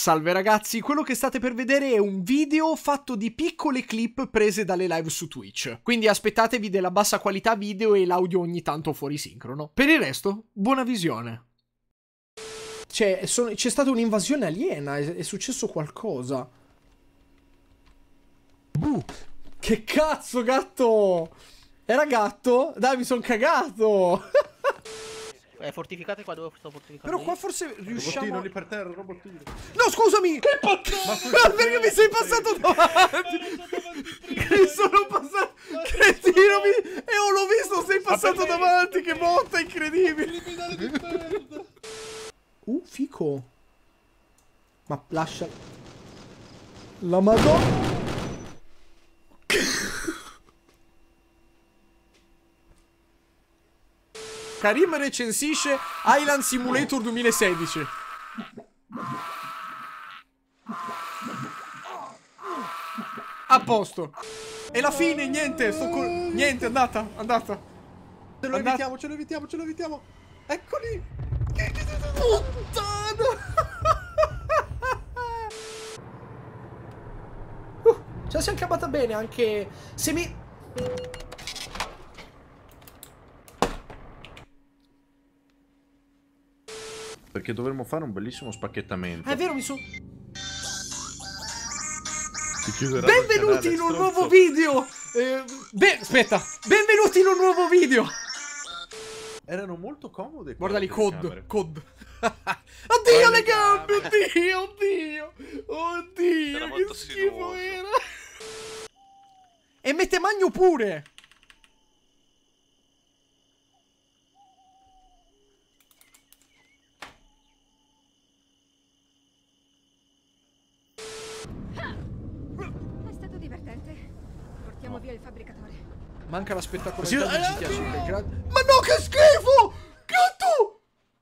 Salve ragazzi, quello che state per vedere è un video fatto di piccole clip prese dalle live su Twitch. Quindi aspettatevi della bassa qualità video e l'audio ogni tanto fuori sincrono. Per il resto, buona visione. C'è stata un'invasione aliena, è successo qualcosa. Che cazzo, gatto! Era gatto? Dai, mi son cagato! Fortificate qua dove sto fortificando. Però qua forse riusciamo... Robottino lì per terra, robottino. No, scusami! Che ma perché mi sei passato davanti? Mi sono passato... Cretino, l'ho visto, sei passato davanti, che botta incredibile! Fico! Ma lascia... La madonna... Karim recensisce Island Simulator 2016. A posto. E la fine, niente, niente, è andata. Ce lo evitiamo. Eccoli. Puttana. Ce la siamo cavata bene anche se mi... Perché dovremmo fare un bellissimo spacchettamento. È vero, mi sono... Benvenuti in un nuovo video! Aspetta! Benvenuti in un nuovo video! Erano molto comode. Guarda lì, COD. Oddio, le gambe! Oddio, che schifo era! E mette magno pure! Portiamo via il fabbricatore. Manca la spettacolarità di GTA 5. Ma no, che schifo! Gatto!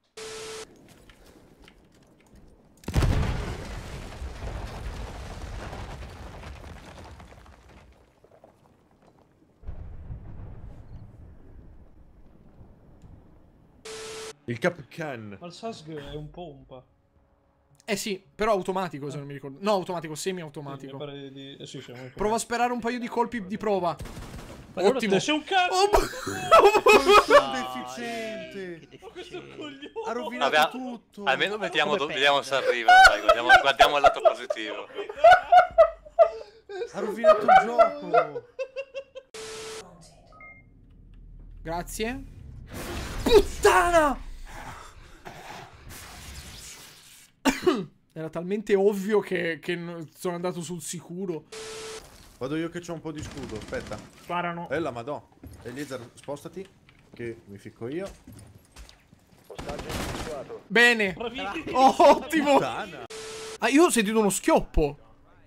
Il Capcan. Ma il Sasg è un pompa. Eh sì, però automatico se non mi ricordo. No, automatico, semi-automatico. Sì, Prova a sperare un paio di colpi di prova. Ma ottimo. Sei un cazzo! Deficiente! Che Ma questo è un deficiente. coglione! Ha rovinato tutto! Almeno vediamo se arriva, dai, guardiamo il lato positivo. Ha rovinato il gioco! Grazie. Puttana! Era talmente ovvio che sono andato sul sicuro. Vado io che c'ho un po' di scudo, aspetta. Sparano. La madò. Eliezer, spostati, che mi ficco io. Bene. Bravi. Oh, ottimo. Puttana. Ah, io ho sentito uno schioppo.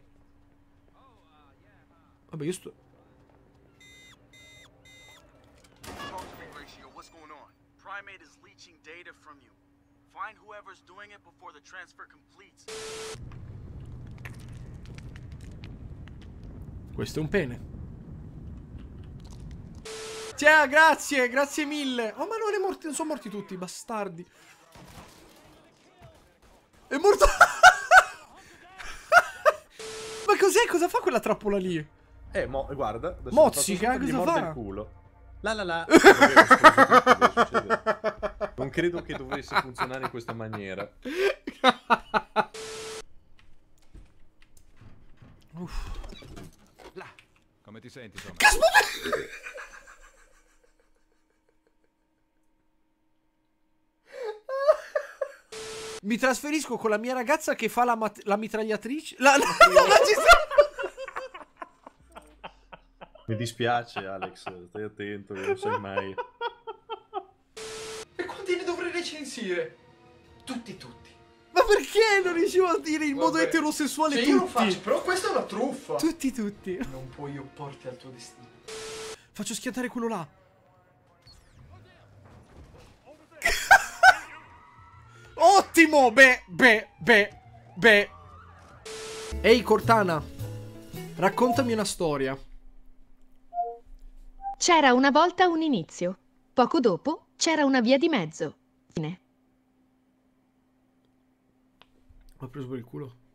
Vabbè, io sto... Questo è un pene. Ciao, grazie mille. Oh, ma non è morto, non sono morti tutti, bastardi. È morto. Ma cos'è? Cosa fa quella trappola lì? Guarda. Mozzica, cosa fa? Il culo. La. Non credo che dovesse funzionare in questa maniera. Come ti senti, insomma? Mi trasferisco con la mia ragazza che fa la mitragliatrice. Mi dispiace, Alex, stai attento, non sai mai. E quanti ne dovrei recensire? Tutti. Ma perché non riuscivo a dire in modo eterosessuale tutti? Io lo faccio, però questa è una truffa. Tutti. Non puoi opporti al tuo destino. Faccio schiantare quello là. Ottimo! Beh. Ehi, Cortana. Raccontami una storia. C'era una volta un inizio. Poco dopo c'era una via di mezzo. Fine. Ho preso per il culo.